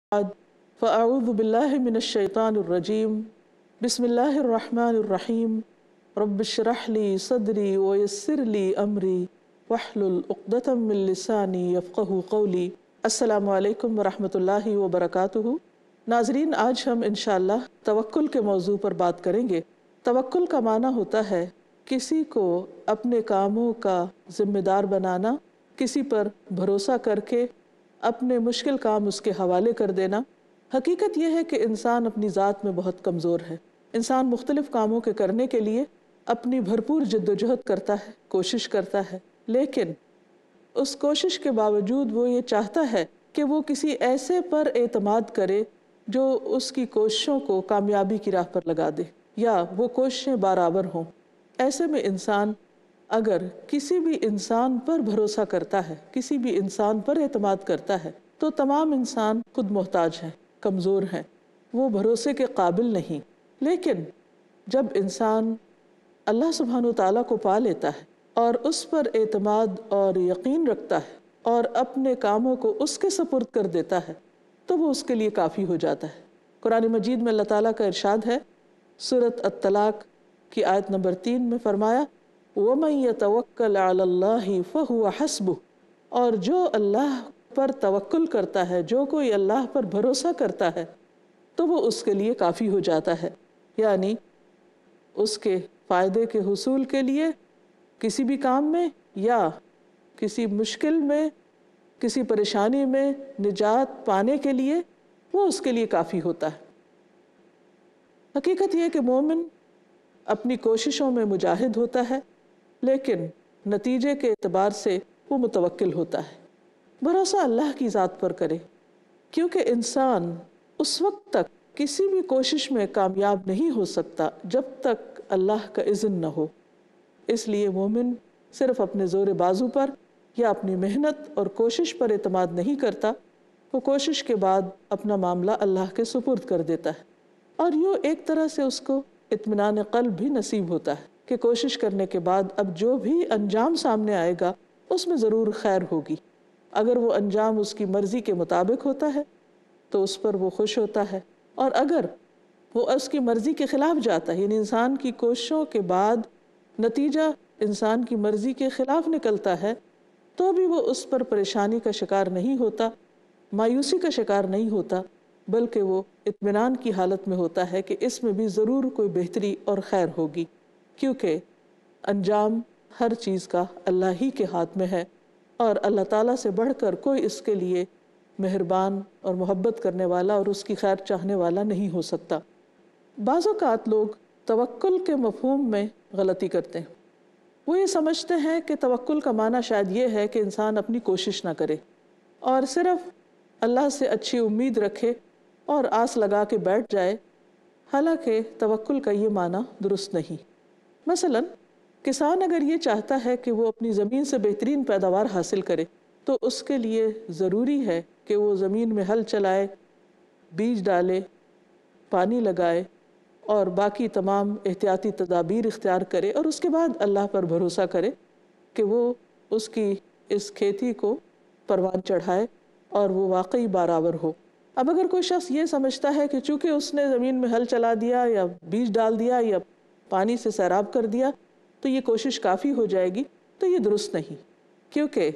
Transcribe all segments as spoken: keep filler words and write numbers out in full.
بعد فأعوذ بالله من الشيطان الرجيم بسم الله الرحمن الرحيم رب اشرح لي صدري ويسر لي أمري واحلل عقدة من لساني يفقهوا قولي۔ السلام علیکم ورحمۃ اللہ وبرکاتہ۔ ناظرین، آج ہم انشاءاللہ توکل کے موضوع پر بات کریں گے۔ توکل کا معنی ہوتا ہے کسی کو اپنے کاموں کا ذمہ دار بنانا، کسی پر بھروسہ کر کے اپنے مشکل کام اس کے حوالے کر دینا۔ حقیقت یہ ہے کہ انسان اپنی ذات میں بہت کمزور ہے۔ انسان مختلف کاموں کے کرنے کے لیے اپنی بھرپور جد و جہد کرتا ہے، کوشش کرتا ہے، لیکن اس کوشش کے باوجود وہ یہ چاہتا ہے کہ وہ کسی ایسے پر اعتماد کرے جو اس کی کوششوں کو کامیابی کی راہ پر لگا دے، یا وہ کوششیں برابر ہوں۔ ایسے میں انسان اگر کسی بھی انسان پر بھروسہ کرتا ہے، کسی بھی انسان پر اعتماد کرتا ہے، تو تمام انسان خود محتاج ہیں، کمزور ہیں، وہ بھروسے کے قابل نہیں۔ لیکن جب انسان اللہ سبحانہ وتعالیٰ کو پا لیتا ہے اور اس پر اعتماد اور یقین رکھتا ہے اور اپنے کاموں کو اس کے سپرد کر دیتا ہے، تو وہ اس کے لیے کافی ہو جاتا ہے۔ قرآن مجید میں اللہ تعالیٰ کا ارشاد ہے، سورۃ الطلاق کی آیت نمبر تین میں فرمایا، وَمَن يَتَوَكَّلْ عَلَى اللَّهِ فَهُوَ حَسْبُهُ، اور جو اللہ پر توکل کرتا ہے، جو کوئی اللہ پر بھروسہ کرتا ہے، تو وہ اس کے لیے کافی ہو جاتا ہے۔ یعنی اس کے فائدے کے حصول کے لیے کسی بھی کام میں یا کسی مشکل میں، کسی پریشانی میں نجات پانے کے لیے وہ اس کے لیے کافی ہوتا ہے۔ حقیقت یہ ہے کہ مومن اپنی کوششوں میں مجاہد ہوتا ہے، لیکن نتیجے کے اعتبار سے وہ متوکل ہوتا ہے۔ بھروسہ اللہ کی ذات پر کرے، کیونکہ انسان اس وقت تک کسی بھی کوشش میں کامیاب نہیں ہو سکتا جب تک اللہ کا اذن نہ ہو۔ اس لیے مومن صرف اپنے زور بازو پر یا اپنی محنت اور کوشش پر اعتماد نہیں کرتا، وہ کوشش کے بعد اپنا معاملہ اللہ کے سپرد کر دیتا ہے، اور یوں ایک طرح سے اس کو اطمینان قلب بھی نصیب ہوتا ہے کہ کوشش کرنے کے بعد اب جو بھی انجام سامنے آئے گا اس میں ضرور خیر ہوگی۔ اگر وہ انجام اس کی مرضی کے مطابق ہوتا ہے تو اس پر وہ خوش ہوتا ہے، اور اگر وہ اس کی مرضی کے خلاف جاتا ہے، یعنی انسان کی کوششوں کے بعد نتیجہ انسان کی مرضی کے خلاف نکلتا ہے، تو بھی وہ اس پر پریشانی کا شکار نہیں ہوتا، مایوسی کا شکار نہیں ہوتا، بلکہ وہ اطمینان کی حالت میں ہوتا ہے کہ اس میں بھی ضرور کوئی بہتری اور خیر ہوگی، کیونکہ انجام ہر چیز کا اللہ ہی کے ہاتھ میں ہے، اور اللہ تعالیٰ سے بڑھ کر کوئی اس کے لیے مہربان اور محبت کرنے والا اور اس کی خیر چاہنے والا نہیں ہو سکتا۔ بعض اوقات لوگ توکل کے مفہوم میں غلطی کرتے ہیں۔ وہ یہ سمجھتے ہیں کہ توکل کا معنی شاید یہ ہے کہ انسان اپنی کوشش نہ کرے اور صرف اللہ سے اچھی امید رکھے اور آس لگا کے بیٹھ جائے، حالانکہ توکل کا یہ معنی درست نہیں۔ مثلا کسان اگر یہ چاہتا ہے کہ وہ اپنی زمین سے بہترین پیداوار حاصل کرے، تو اس کے لیے ضروری ہے کہ وہ زمین میں ہل چلائے، بیج ڈالے، پانی لگائے اور باقی تمام احتیاطی تدابیر اختیار کرے، اور اس کے بعد اللہ پر بھروسہ کرے کہ وہ اس کی اس کھیتی کو پروان چڑھائے اور وہ واقعی برابر ہو۔ اب اگر کوئی شخص یہ سمجھتا ہے کہ چونکہ اس نے زمین میں ہل چلا دیا یا بیج ڈال دیا یا پانی سے سیراب کر دیا تو یہ کوشش کافی ہو جائے گی، تو یہ درست نہیں، کیونکہ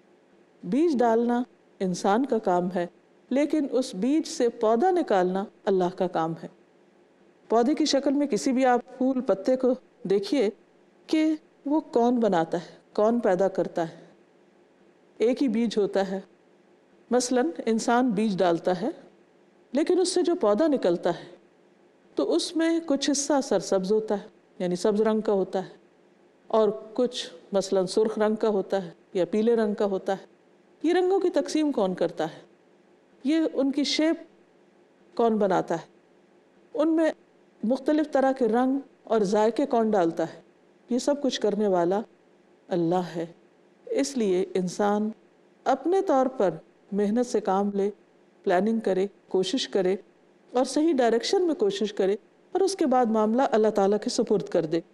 بیج ڈالنا انسان کا کام ہے، لیکن اس بیج سے پودا نکالنا اللہ کا کام ہے۔ پودے کی شکل میں کسی بھی آپ پھول پتے کو دیکھیے کہ وہ کون بناتا ہے، کون پیدا کرتا ہے۔ ایک ہی بیج ہوتا ہے۔ مثلا انسان بیج ڈالتا ہے، لیکن اس سے جو پودا نکلتا ہے تو اس میں کچھ حصہ سرسبز ہوتا ہے، یعنی سبز رنگ کا ہوتا ہے، اور کچھ مثلا سرخ رنگ کا ہوتا ہے یا پیلے رنگ کا ہوتا ہے۔ یہ رنگوں کی تقسیم کون کرتا ہے؟ یہ ان کی شیپ کون بناتا ہے؟ ان میں مختلف طرح کے رنگ اور ذائقے کون ڈالتا ہے؟ یہ سب کچھ کرنے والا اللہ ہے۔ اس لیے انسان اپنے طور پر محنت سے کام لے، پلاننگ کرے، کوشش کرے اور صحیح ڈائریکشن میں کوشش کرے، اور اس کے بعد معاملہ اللہ تعالیٰ کے سپرد کر دے۔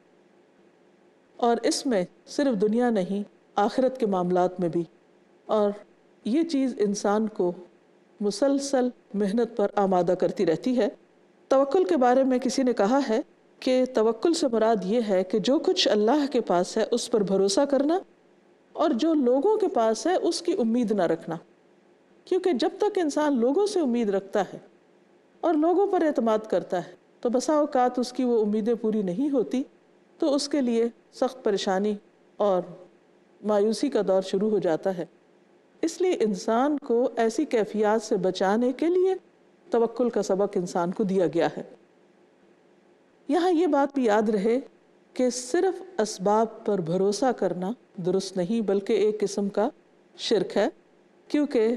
اور اس میں صرف دنیا نہیں، آخرت کے معاملات میں بھی۔ اور یہ چیز انسان کو مسلسل محنت پر آمادہ کرتی رہتی ہے۔ توکل کے بارے میں کسی نے کہا ہے کہ توکل سے مراد یہ ہے کہ جو کچھ اللہ کے پاس ہے اس پر بھروسہ کرنا، اور جو لوگوں کے پاس ہے اس کی امید نہ رکھنا، کیونکہ جب تک انسان لوگوں سے امید رکھتا ہے اور لوگوں پر اعتماد کرتا ہے تو بسا اوقات اس کی وہ امیدیں پوری نہیں ہوتی، تو اس کے لیے سخت پریشانی اور مایوسی کا دور شروع ہو جاتا ہے۔ اس لیے انسان کو ایسی کیفیات سے بچانے کے لیے توکل کا سبق انسان کو دیا گیا ہے۔ یہاں یہ بات بھی یاد رہے کہ صرف اسباب پر بھروسہ کرنا درست نہیں، بلکہ ایک قسم کا شرک ہے، کیونکہ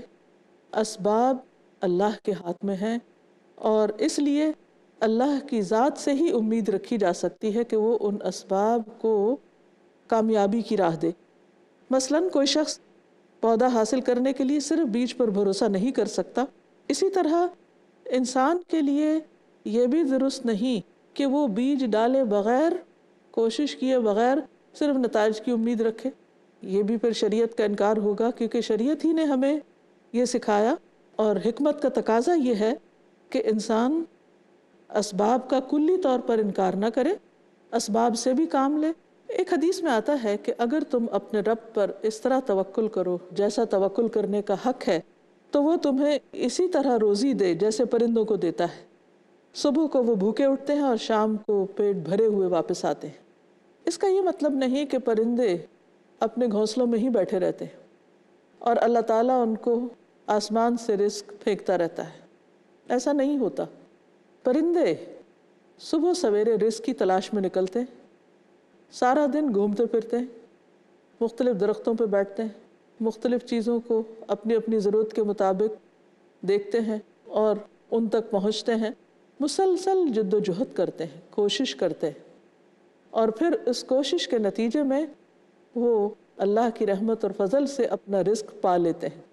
اسباب اللہ کے ہاتھ میں ہیں، اور اس لیے اللہ کی ذات سے ہی امید رکھی جا سکتی ہے کہ وہ ان اسباب کو کامیابی کی راہ دے۔ مثلاً کوئی شخص پودا حاصل کرنے کے لیے صرف بیج پر بھروسہ نہیں کر سکتا، اسی طرح انسان کے لیے یہ بھی درست نہیں کہ وہ بیج ڈالے بغیر، کوشش کیے بغیر صرف نتائج کی امید رکھے۔ یہ بھی پھر شریعت کا انکار ہوگا، کیونکہ شریعت ہی نے ہمیں یہ سکھایا، اور حکمت کا تقاضا یہ ہے کہ انسان اسباب کا کلی طور پر انکار نہ کرے، اسباب سے بھی کام لے۔ ایک حدیث میں آتا ہے کہ اگر تم اپنے رب پر اس طرح توکل کرو جیسا توکل کرنے کا حق ہے، تو وہ تمہیں اسی طرح روزی دے جیسے پرندوں کو دیتا ہے۔ صبح کو وہ بھوکے اٹھتے ہیں اور شام کو پیٹ بھرے ہوئے واپس آتے ہیں۔ اس کا یہ مطلب نہیں کہ پرندے اپنے گھونسلوں میں ہی بیٹھے رہتے ہیں اور اللہ تعالیٰ ان کو آسمان سے رزق پھینکتا رہتا ہے، ایسا نہیں ہوتا۔ پرندے صبح سویرے رزق کی تلاش میں نکلتے ہیں، سارا دن گھومتے پھرتے ہیں، مختلف درختوں پہ بیٹھتے ہیں، مختلف چیزوں کو اپنی اپنی ضرورت کے مطابق دیکھتے ہیں اور ان تک پہنچتے ہیں، مسلسل جد و جہد کرتے ہیں، کوشش کرتے ہیں، اور پھر اس کوشش کے نتیجے میں وہ اللہ کی رحمت اور فضل سے اپنا رزق پا لیتے ہیں۔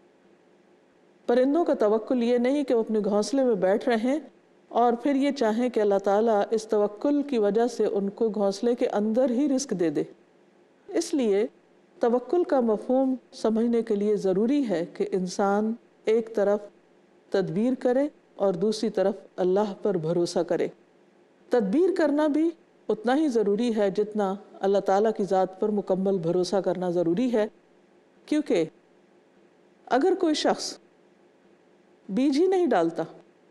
پرندوں کا توکل یہ نہیں کہ وہ اپنے گھونسلے میں بیٹھ رہے اور پھر یہ چاہیں کہ اللہ تعالیٰ اس توکل کی وجہ سے ان کو گھونسلے کے اندر ہی رزق دے دے۔ اس لیے توکل کا مفہوم سمجھنے کے لیے ضروری ہے کہ انسان ایک طرف تدبیر کرے اور دوسری طرف اللہ پر بھروسہ کرے۔ تدبیر کرنا بھی اتنا ہی ضروری ہے جتنا اللہ تعالیٰ کی ذات پر مکمل بھروسہ کرنا ضروری ہے، کیونکہ اگر کوئی شخص بیج ہی نہیں ڈالتا،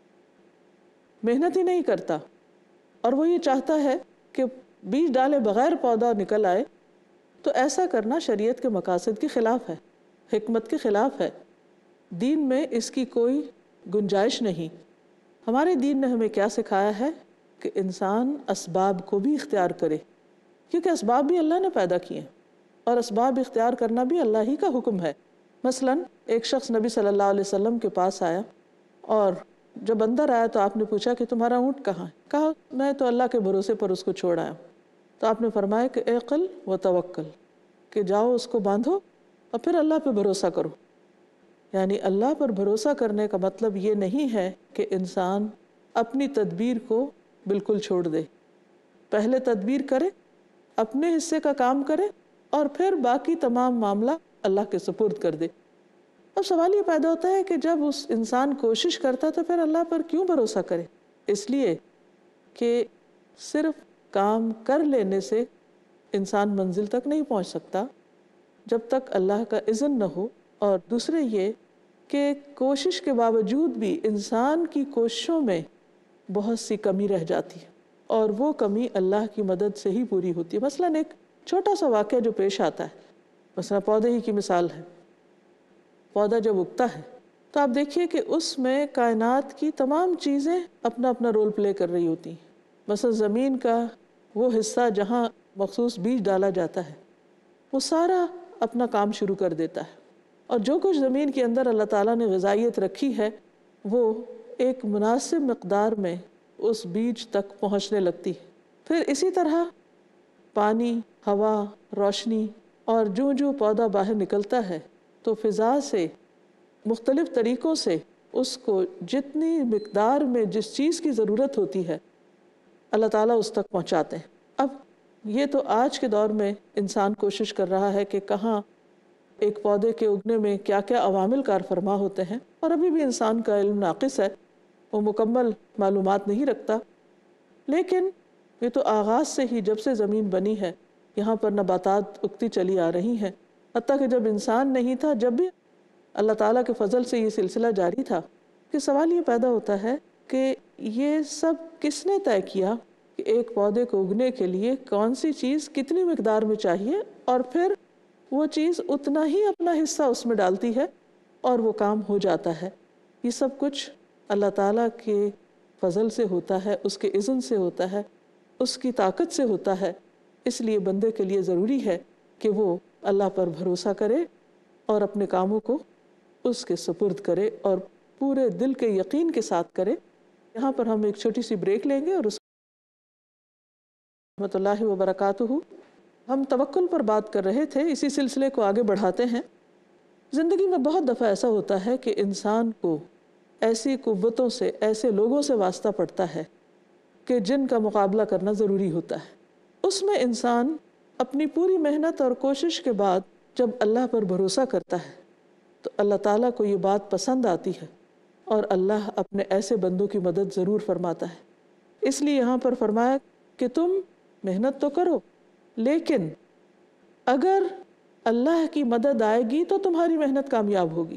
محنت ہی نہیں کرتا، اور وہ یہ چاہتا ہے کہ بیج ڈالے بغیر پودا نکل آئے، تو ایسا کرنا شریعت کے مقاصد کے خلاف ہے، حکمت کے خلاف ہے۔ دین میں اس کی کوئی گنجائش نہیں۔ ہمارے دین نے ہمیں کیا سکھایا ہے کہ انسان اسباب کو بھی اختیار کرے، کیونکہ اسباب بھی اللہ نے پیدا کیے ہیں، اور اسباب اختیار کرنا بھی اللہ ہی کا حکم ہے۔ مثلاً ایک شخص نبی صلی اللہ علیہ وسلم کے پاس آیا، اور جب اندر آیا تو آپ نے پوچھا کہ تمہارا اونٹ کہاں ہے؟ کہا میں تو اللہ کے بھروسے پر اس کو چھوڑ آیا۔ تو آپ نے فرمایا کہ اعقل و توکل، کہ جاؤ اس کو باندھو اور پھر اللہ پہ بھروسہ کرو۔ یعنی اللہ پر بھروسہ کرنے کا مطلب یہ نہیں ہے کہ انسان اپنی تدبیر کو بالکل چھوڑ دے، پہلے تدبیر کرے، اپنے حصے کا کام کرے، اور پھر باقی تمام معاملہ اللہ کے سپرد کر دے۔ اب سوال یہ پیدا ہوتا ہے کہ جب اس انسان کوشش کرتا تو پھر اللہ پر کیوں بھروسہ کرے؟ اس لیے کہ صرف کام کر لینے سے انسان منزل تک نہیں پہنچ سکتا جب تک اللہ کا اذن نہ ہو، اور دوسرے یہ کہ کوشش کے باوجود بھی انسان کی کوششوں میں بہت سی کمی رہ جاتی ہے، اور وہ کمی اللہ کی مدد سے ہی پوری ہوتی ہے۔ مثلاً ایک چھوٹا سا واقعہ جو پیش آتا ہے، مثلا پودے ہی کی مثال ہے۔ پودا جب اگتا ہے تو آپ دیکھیے کہ اس میں کائنات کی تمام چیزیں اپنا اپنا رول پلے کر رہی ہوتی ہیں۔ مثلا زمین کا وہ حصہ جہاں مخصوص بیج ڈالا جاتا ہے، وہ سارا اپنا کام شروع کر دیتا ہے، اور جو کچھ زمین کے اندر اللہ تعالیٰ نے غذائیت رکھی ہے وہ ایک مناسب مقدار میں اس بیج تک پہنچنے لگتی ہے۔ پھر اسی طرح پانی، ہوا، روشنی، اور جو جو پودا باہر نکلتا ہے تو فضا سے مختلف طریقوں سے اس کو جتنی مقدار میں جس چیز کی ضرورت ہوتی ہے اللہ تعالیٰ اس تک پہنچاتے ہیں۔ اب یہ تو آج کے دور میں انسان کوشش کر رہا ہے کہ کہاں ایک پودے کے اگنے میں کیا کیا عوامل کار فرما ہوتے ہیں، اور ابھی بھی انسان کا علم ناقص ہے، وہ مکمل معلومات نہیں رکھتا، لیکن یہ تو آغاز سے ہی جب سے زمین بنی ہے یہاں پر نباتات اگتی چلی آ رہی ہیں، حتیٰ کہ جب انسان نہیں تھا جب بھی اللہ تعالیٰ کے فضل سے یہ سلسلہ جاری تھا۔ کہ سوال یہ پیدا ہوتا ہے کہ یہ سب کس نے طے کیا کہ ایک پودے کو اگنے کے لیے کون سی چیز کتنی مقدار میں چاہیے، اور پھر وہ چیز اتنا ہی اپنا حصہ اس میں ڈالتی ہے اور وہ کام ہو جاتا ہے۔ یہ سب کچھ اللہ تعالیٰ کے فضل سے ہوتا ہے، اس کے اذن سے ہوتا ہے، اس کی طاقت سے ہوتا ہے۔ اس لیے بندے کے لیے ضروری ہے کہ وہ اللہ پر بھروسہ کرے اور اپنے کاموں کو اس کے سپرد کرے اور پورے دل کے یقین کے ساتھ کرے۔ یہاں پر ہم ایک چھوٹی سی بریک لیں گے اور اس رحمۃ اللہ وبرکاتہ۔ ہم توکل پر بات کر رہے تھے، اسی سلسلے کو آگے بڑھاتے ہیں۔ زندگی میں بہت دفعہ ایسا ہوتا ہے کہ انسان کو ایسی قوتوں سے، ایسے لوگوں سے واسطہ پڑتا ہے کہ جن کا مقابلہ کرنا ضروری ہوتا ہے۔ اس میں انسان اپنی پوری محنت اور کوشش کے بعد جب اللہ پر بھروسہ کرتا ہے تو اللہ تعالیٰ کو یہ بات پسند آتی ہے اور اللہ اپنے ایسے بندوں کی مدد ضرور فرماتا ہے۔ اس لیے یہاں پر فرمایا کہ تم محنت تو کرو، لیکن اگر اللہ کی مدد آئے گی تو تمہاری محنت کامیاب ہوگی،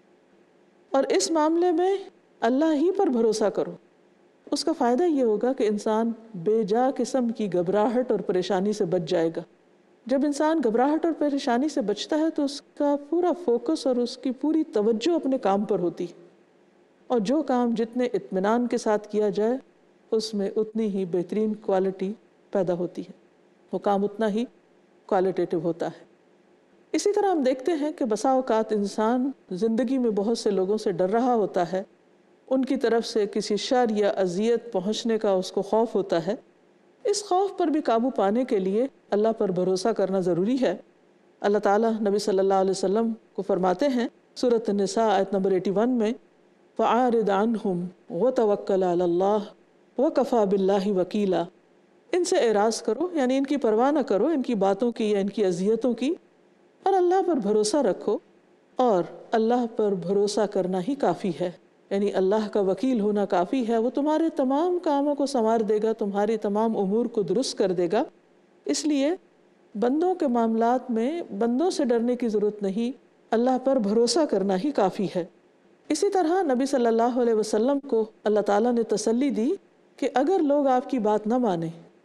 اور اس معاملے میں اللہ ہی پر بھروسہ کرو۔ اس کا فائدہ یہ ہوگا کہ انسان بے جا قسم کی گھبراہٹ اور پریشانی سے بچ جائے گا۔ جب انسان گھبراہٹ اور پریشانی سے بچتا ہے تو اس کا پورا فوکس اور اس کی پوری توجہ اپنے کام پر ہوتی ہے، اور جو کام جتنے اطمینان کے ساتھ کیا جائے اس میں اتنی ہی بہترین کوالٹی پیدا ہوتی ہے، وہ کام اتنا ہی کوالٹیٹیو ہوتا ہے۔ اسی طرح ہم دیکھتے ہیں کہ بسا اوقات انسان زندگی میں بہت سے لوگوں سے ڈر رہا ہوتا ہے، ان کی طرف سے کسی شر یا اذیت پہنچنے کا اس کو خوف ہوتا ہے۔ اس خوف پر بھی قابو پانے کے لیے اللہ پر بھروسہ کرنا ضروری ہے۔ اللہ تعالیٰ نبی صلی اللہ علیہ وسلم کو فرماتے ہیں سورۃ النساء آیت نمبر اٹھاسی میں، فَأَعْرِضْ عَنْهُمْ وَتَوَكَّلْ عَلَى اللَّهِ وَكَفَى بِاللَّهِ وَكِيلًا۔ ان سے اعراض کرو، یعنی ان کی پرواہ نہ کرو، ان کی باتوں کی یا ان کی اذیتوں کی، اور اللہ پر بھروسہ رکھو، اور اللہ پر بھروسہ کرنا ہی کافی ہے، یعنی اللہ کا وکیل ہونا کافی ہے۔ وہ تمہارے تمام کاموں کو سنوار دے گا، تمہاری تمام امور کو درست کر دے گا۔ اس لیے بندوں کے معاملات میں بندوں سے ڈرنے کی ضرورت نہیں، اللہ پر بھروسہ کرنا ہی کافی ہے۔ اسی طرح نبی صلی اللہ علیہ وسلم کو اللہ تعالیٰ نے تسلی دی کہ اگر لوگ آپ کی بات نہ مانیں،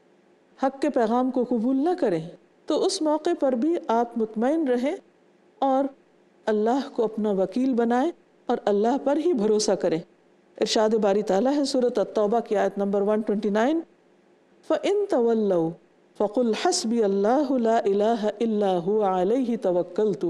حق کے پیغام کو قبول نہ کریں، تو اس موقع پر بھی آپ مطمئن رہیں اور اللہ کو اپنا وکیل بنائیں اور اللہ پر ہی بھروسہ کریں۔ ارشاد باری تعالیٰ ہے سورۃ التوبہ کی آیت نمبر ایک سو انیس، فَإِن تَوَلَّوْا فَقُلْ حَسْبِيَ اللَّهُ لَا إِلَٰهَ إِلَّا هُوَ عَلَيْهِ تَوَكَّلْتُ۔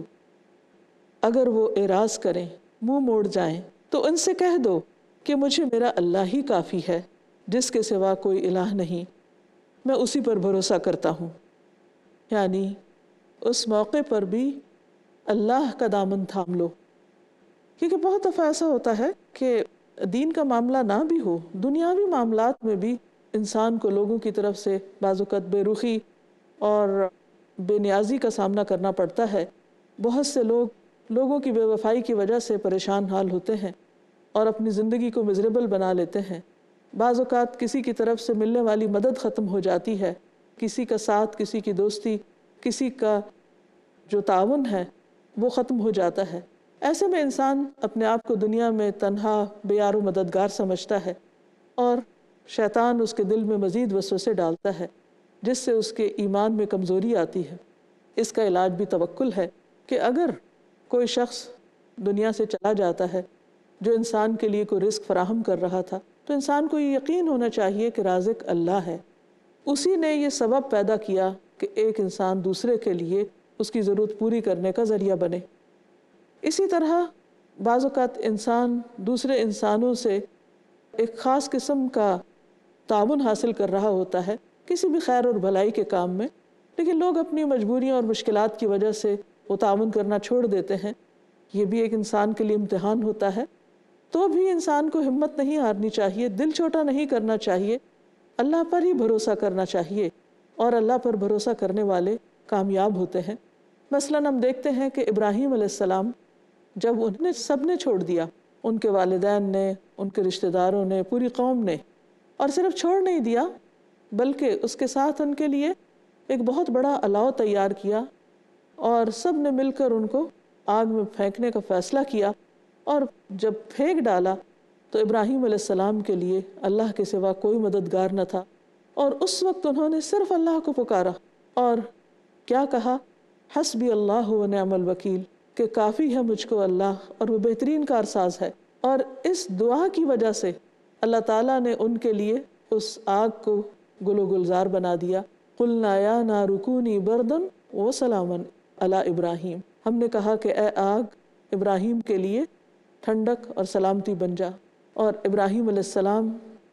اگر وہ اعراض کریں، منہ موڑ جائیں، تو ان سے کہہ دو کہ مجھے میرا اللہ ہی کافی ہے، جس کے سوا کوئی الہ نہیں، میں اسی پر بھروسہ کرتا ہوں۔ یعنی اس موقع پر بھی اللہ کا دامن تھام لو، کیونکہ بہت دفعہ ایسا ہوتا ہے کہ دین کا معاملہ نہ بھی ہو، دنیاوی معاملات میں بھی انسان کو لوگوں کی طرف سے بعض اوقات بے رخی اور بے نیازی کا سامنا کرنا پڑتا ہے۔ بہت سے لوگ لوگوں کی بے وفائی کی وجہ سے پریشان حال ہوتے ہیں اور اپنی زندگی کو مزریبل بنا لیتے ہیں۔ بعض اوقات کسی کی طرف سے ملنے والی مدد ختم ہو جاتی ہے، کسی کا ساتھ، کسی کی دوستی، کسی کا جو تعاون ہے وہ ختم ہو جاتا ہے۔ ایسے میں انسان اپنے آپ کو دنیا میں تنہا، بے یار و مددگار سمجھتا ہے، اور شیطان اس کے دل میں مزید وسوسے ڈالتا ہے، جس سے اس کے ایمان میں کمزوری آتی ہے۔ اس کا علاج بھی توکل ہے کہ اگر کوئی شخص دنیا سے چلا جاتا ہے جو انسان کے لیے کوئی رزق فراہم کر رہا تھا، تو انسان کو یہ یقین ہونا چاہیے کہ رازق اللہ ہے، اسی نے یہ سبب پیدا کیا کہ ایک انسان دوسرے کے لیے اس کی ضرورت پوری کرنے کا ذریعہ بنے۔ اسی طرح بعض اوقات انسان دوسرے انسانوں سے ایک خاص قسم کا تعاون حاصل کر رہا ہوتا ہے کسی بھی خیر اور بھلائی کے کام میں، لیکن لوگ اپنی مجبوریوں اور مشکلات کی وجہ سے وہ تعاون کرنا چھوڑ دیتے ہیں۔ یہ بھی ایک انسان کے لیے امتحان ہوتا ہے، تو بھی انسان کو ہمت نہیں ہارنی چاہیے، دل چھوٹا نہیں کرنا چاہیے، اللہ پر ہی بھروسہ کرنا چاہیے، اور اللہ پر بھروسہ کرنے والے کامیاب ہوتے ہیں۔ مثلاً ہم دیکھتے ہیں کہ ابراہیم علیہ السلام جب انہیں نے سب نے چھوڑ دیا، ان کے والدین نے، ان کے رشتہ داروں نے، پوری قوم نے، اور صرف چھوڑ نہیں دیا بلکہ اس کے ساتھ ان کے لیے ایک بہت بڑا الاؤ تیار کیا اور سب نے مل کر ان کو آگ میں پھینکنے کا فیصلہ کیا، اور جب پھینک ڈالا تو ابراہیم علیہ السلام کے لیے اللہ کے سوا کوئی مددگار نہ تھا، اور اس وقت انہوں نے صرف اللہ کو پکارا اور کیا کہا، حسبی اللہ و نعم الوکیل، کہ کافی ہے مجھ کو اللہ اور وہ بہترین کارساز ہے۔ اور اس دعا کی وجہ سے اللہ تعالیٰ نے ان کے لیے اس آگ کو گل و گلزار بنا دیا۔ قلنا یا نار کونی بردا وسلاما علی ابراہیم، ہم نے کہا کہ اے آگ ابراہیم کے لیے ٹھنڈک اور سلامتی بن جا، اور ابراہیم علیہ السلام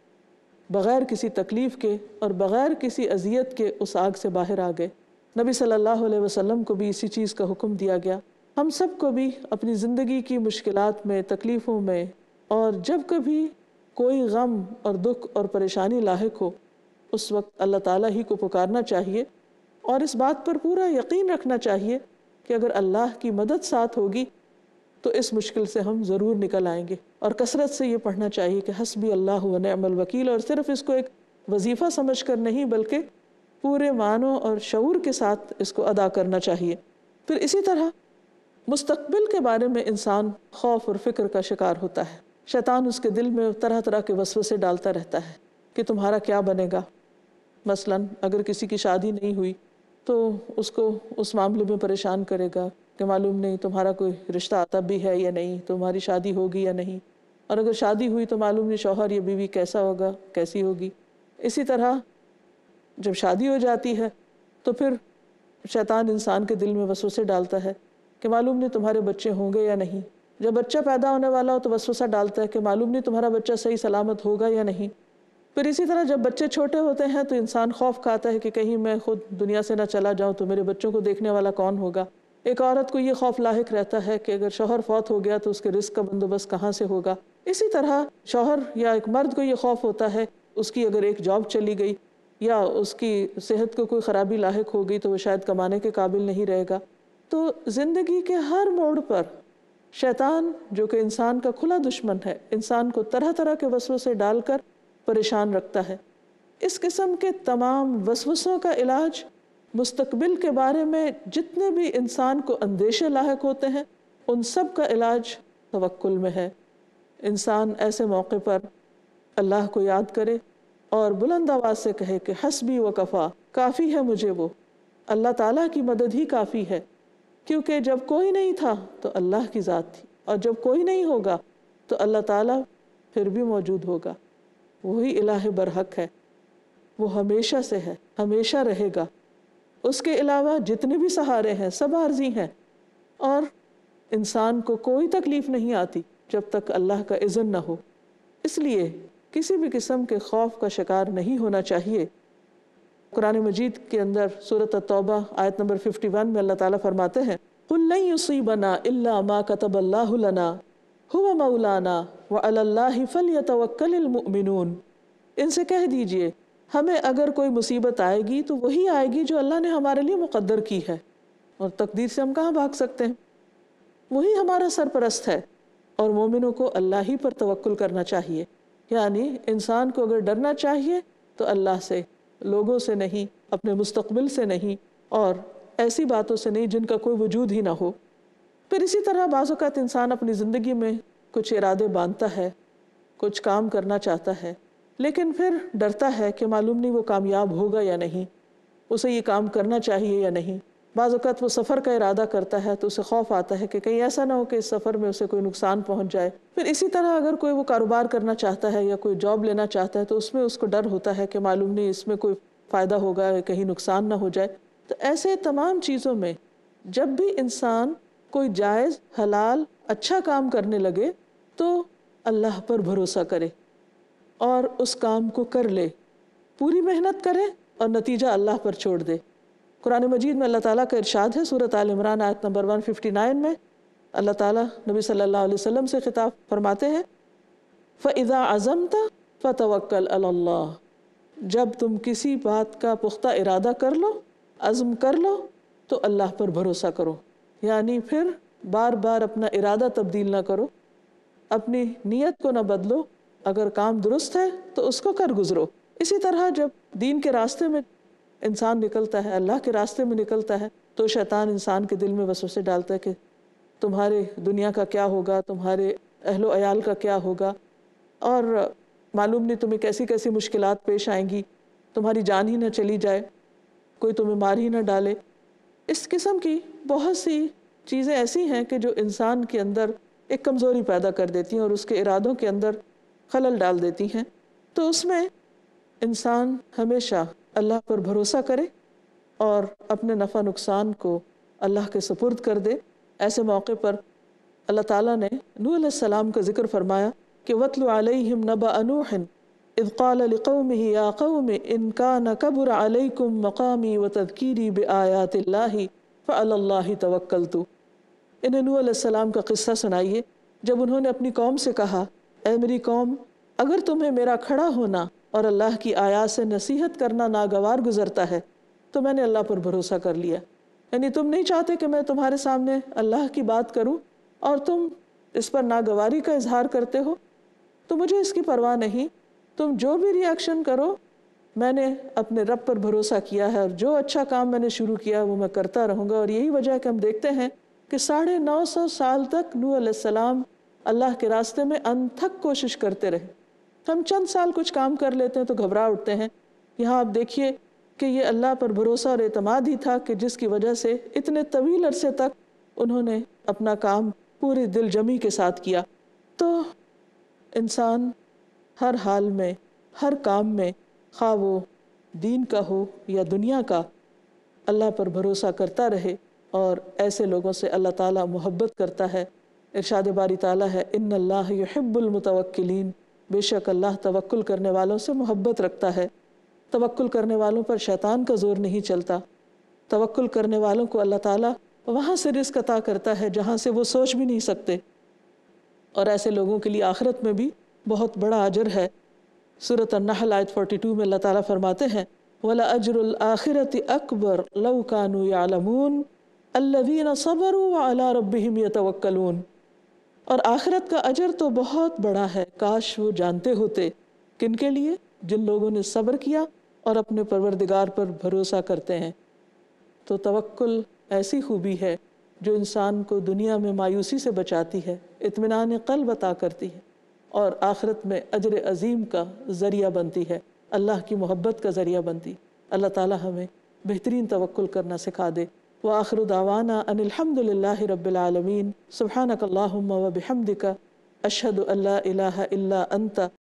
بغیر کسی تکلیف کے اور بغیر کسی اذیت کے اس آگ سے باہر آ گئے۔ نبی صلی اللہ علیہ وسلم کو بھی اسی چیز کا حکم دیا گیا۔ ہم سب کو بھی اپنی زندگی کی مشکلات میں، تکلیفوں میں، اور جب کبھی کوئی غم اور دکھ اور پریشانی لاحق ہو، اس وقت اللہ تعالیٰ ہی کو پکارنا چاہیے، اور اس بات پر پورا یقین رکھنا چاہیے کہ اگر اللہ کی مدد ساتھ ہوگی تو اس مشکل سے ہم ضرور نکل آئیں گے۔ اور کثرت سے یہ پڑھنا چاہیے کہ حسبی اللہ و نعم الوکیل، اور صرف اس کو ایک وظیفہ سمجھ کر نہیں بلکہ پورے معنوں اور شعور کے ساتھ اس کو ادا کرنا چاہیے۔ پھر اسی طرح مستقبل کے بارے میں انسان خوف اور فکر کا شکار ہوتا ہے۔ شیطان اس کے دل میں طرح طرح کے وسوسے ڈالتا رہتا ہے کہ تمہارا کیا بنے گا۔ مثلاً اگر کسی کی شادی نہیں ہوئی تو اس کو اس معاملے میں پریشان کرے گا کہ معلوم نہیں تمہارا کوئی رشتہ آتا بھی ہے یا نہیں، تمہاری شادی ہوگی یا نہیں، اور اگر شادی ہوئی تو معلوم نہیں شوہر یا بیوی کیسا ہوگا، کیسی ہوگی۔ اسی طرح جب شادی ہو جاتی ہے تو پھر شیطان انسان کے دل میں وسوسے ڈالتا ہے کہ معلوم نہیں تمہارے بچے ہوں گے یا نہیں۔ جب بچہ پیدا ہونے والا ہو تو وسوسہ ڈالتا ہے کہ معلوم نہیں تمہارا بچہ صحیح سلامت ہوگا یا نہیں۔ پھر اسی طرح جب بچے چھوٹے ہوتے ہیں تو انسان خوف کھاتا ہے کہ کہیں میں خود دنیا سے نہ چلا جاؤں تو میرے بچوں کو دیکھنے والا کون ہوگا۔ ایک عورت کو یہ خوف لاحق رہتا ہے کہ اگر شوہر فوت ہو گیا تو اس کے رزق کا بندوبست کہاں سے ہوگا۔ اسی طرح شوہر یا ایک مرد کو یہ خوف ہوتا ہے اس کی اگر ایک جاب چلی گئی یا اس کی صحت کو کوئی خرابی لاحق ہو گئی تو وہ شاید کمانے کے قابل نہیں رہے گا۔ تو زندگی کے ہر موڑ پر شیطان، جو کہ انسان کا کھلا دشمن ہے، انسان کو طرح طرح کے وسوسے ڈال کر پریشان رکھتا ہے۔ اس قسم کے تمام وسوسوں کا علاج، مستقبل کے بارے میں جتنے بھی انسان کو اندیشے لاحق ہوتے ہیں، ان سب کا علاج توکل میں ہے۔ انسان ایسے موقع پر اللہ کو یاد کرے اور بلند آواز سے کہے کہ حسبی و کفا، کافی ہے مجھے وہ، اللہ تعالیٰ کی مدد ہی کافی ہے، کیونکہ جب کوئی نہیں تھا تو اللہ کی ذات تھی، اور جب کوئی نہیں ہوگا تو اللہ تعالیٰ پھر بھی موجود ہوگا۔ وہی الہ برحق ہے، وہ ہمیشہ سے ہے، ہمیشہ رہے گا۔ اس کے علاوہ جتنے بھی سہارے ہیں سب عارضی ہیں، اور انسان کو کوئی تکلیف نہیں آتی جب تک اللہ کا اذن نہ ہو۔ اس لیے کسی بھی قسم کے خوف کا شکار نہیں ہونا چاہیے۔ قرآن مجید کے اندر سورۃ التوبہ آیت نمبر اکیاون میں اللہ تعالیٰ فرماتے ہیں قُل لَن يُصِيبَنَا إِلَّا مَا كَتَبَ اللَّهُ لَنَا هُوَ مَوْلَانَا وَعَلَى اللَّهِ فَلْيَتَوَكَّلِ الْمُؤْمِنُونَ، ان سے کہہ دیجئے ہمیں اگر کوئی مصیبت آئے گی تو وہی آئے گی جو اللہ نے ہمارے لیے مقدر کی ہے، اور تقدیر سے ہم کہاں بھاگ سکتے ہیں۔ وہی ہمارا سرپرست ہے، اور مومنوں کو اللہ ہی پر توکل کرنا چاہیے۔ یعنی انسان کو اگر ڈرنا چاہیے تو اللہ سے، لوگوں سے نہیں، اپنے مستقبل سے نہیں، اور ایسی باتوں سے نہیں جن کا کوئی وجود ہی نہ ہو۔ پھر اسی طرح بعض اوقات انسان اپنی زندگی میں کچھ ارادے باندھتا ہے، کچھ کام کرنا چاہتا ہے، لیکن پھر ڈرتا ہے کہ معلوم نہیں وہ کامیاب ہوگا یا نہیں، اسے یہ کام کرنا چاہیے یا نہیں۔ بعض اوقات وہ سفر کا ارادہ کرتا ہے تو اسے خوف آتا ہے کہ کہیں ایسا نہ ہو کہ اس سفر میں اسے کوئی نقصان پہنچ جائے۔ پھر اسی طرح اگر کوئی وہ کاروبار کرنا چاہتا ہے یا کوئی جاب لینا چاہتا ہے تو اس میں اس کو ڈر ہوتا ہے کہ معلوم نہیں اس میں کوئی فائدہ ہوگا، کہیں نقصان نہ ہو جائے۔ تو ایسے تمام چیزوں میں جب بھی انسان کوئی جائز، حلال، اچھا کام کرنے لگے تو اللہ پر بھروسہ کرے اور اس کام کو کر لے، پوری محنت کرے اور نتیجہ اللہ پر چھوڑ دے۔ قرآن مجید میں اللہ تعالیٰ کا ارشاد ہے سورۃ آل عمران آیت نمبر ایک سو ففٹی نائن میں، اللہ تعالیٰ نبی صلی اللہ علیہ وسلم سے خطاب فرماتے ہیں فَإِذَا عَزَمْتَ فَتَوَكَّلْ عَلَى اللَّهِ، جب تم کسی بات کا پختہ ارادہ کر لو، عزم کر لو، تو اللہ پر بھروسہ کرو، یعنی پھر بار بار اپنا ارادہ تبدیل نہ کرو، اپنی نیت کو نہ بدلو، اگر کام درست ہے تو اس کو کر گزرو۔ اسی طرح جب دین کے راستے میں انسان نکلتا ہے، اللہ کے راستے میں نکلتا ہے، تو شیطان انسان کے دل میں وسوسے ڈالتا ہے کہ تمہارے دنیا کا کیا ہوگا، تمہارے اہل و عیال کا کیا ہوگا، اور معلوم نہیں تمہیں کیسی کیسی مشکلات پیش آئیں گی، تمہاری جان ہی نہ چلی جائے، کوئی تمہیں مار ہی نہ ڈالے۔ اس قسم کی بہت سی چیزیں ایسی ہیں کہ جو انسان کے اندر ایک کمزوری پیدا کر دیتی ہیں اور اس کے ارادوں کے اندر خلل ڈال دیتی ہیں۔ تو اس میں انسان ہمیشہ اللہ پر بھروسہ کرے اور اپنے نفع نقصان کو اللہ کے سپرد کر دے۔ ایسے موقع پر اللہ تعالیٰ نے نوح علیہ السلام کا ذکر فرمایا کہ وَاتْلُ عَلَيْهِمْ نَبَأَ نُوحٍ اذ قال لقومه يا قوم ان كان كبر عليكم مقامي وتذكيري بآيات الله فعلى الله توكلت۔ انہیں نوح علیہ السلام کا قصہ سنائیے جب انہوں نے اپنی قوم سے کہا، اے میری قوم، اگر تمہیں میرا کھڑا ہونا اور اللہ کی آیات سے نصیحت کرنا ناگوار گزرتا ہے تو میں نے اللہ پر بھروسہ کر لیا۔ یعنی تم نہیں چاہتے کہ میں تمہارے سامنے اللہ کی بات کروں اور تم اس پر ناگواری کا اظہار کرتے ہو، تو مجھے اس کی پرواہ نہیں، تم جو بھی ری ایکشن کرو، میں نے اپنے رب پر بھروسہ کیا ہے اور جو اچھا کام میں نے شروع کیا وہ میں کرتا رہوں گا۔ اور یہی وجہ ہے کہ ہم دیکھتے ہیں کہ ساڑھے نو سو سال تک نوح علیہ السلام اللہ کے راستے میں انتھک کوشش کرتے رہے۔ ہم چند سال کچھ کام کر لیتے ہیں تو گھبرا اٹھتے ہیں، یہاں آپ دیکھیے کہ یہ اللہ پر بھروسہ اور اعتماد ہی تھا کہ جس کی وجہ سے اتنے طویل عرصے تک انہوں نے اپنا کام پوری دل جمی کے ساتھ کیا۔ تو انسان ہر حال میں، ہر کام میں، خواہ وہ دین کا ہو یا دنیا کا، اللہ پر بھروسہ کرتا رہے، اور ایسے لوگوں سے اللہ تعالیٰ محبت کرتا ہے۔ ارشاد باری تعالیٰ ہے ان اللہ یحب المتوکلین، بے شک اللہ توکل کرنے والوں سے محبت رکھتا ہے۔ توکل کرنے والوں پر شیطان کا زور نہیں چلتا، توکل کرنے والوں کو اللہ تعالیٰ وہاں سے رزق عطا کرتا ہے جہاں سے وہ سوچ بھی نہیں سکتے، اور ایسے لوگوں کے لیے آخرت میں بھی بہت بڑا اجر ہے۔ سورۃ النحل آیت بائیس میں اللہ تعالیٰ فرماتے ہیں وَلَأَجْرُ الْآخِرَةِ أَكْبَرُ لَوْ كَانُوا يَعْلَمُونَ الَّذِينَ صَبَرُوا وَعَلَىٰ رَبِّهِمْ يَتَوَكَّلُونَ، اور آخرت کا اجر تو بہت بڑا ہے، کاش وہ جانتے ہوتے۔ کن کے لیے؟ جن لوگوں نے صبر کیا اور اپنے پروردگار پر بھروسہ کرتے ہیں۔ تو توکل ایسی خوبی ہے جو انسان کو دنیا میں مایوسی سے بچاتی ہے، اطمینان قلب عطا کرتی ہے، اور آخرت میں اجر عظیم کا ذریعہ بنتی ہے، اللہ کی محبت کا ذریعہ بنتی۔ اللہ تعالی ہمیں بہترین توکل کرنا سکھا دے۔ وآخر دعوانا ان الحمد للہ رب العالمین۔ سبحانک اللہم وبحمدک، اشہد ان لا الہ الا انت،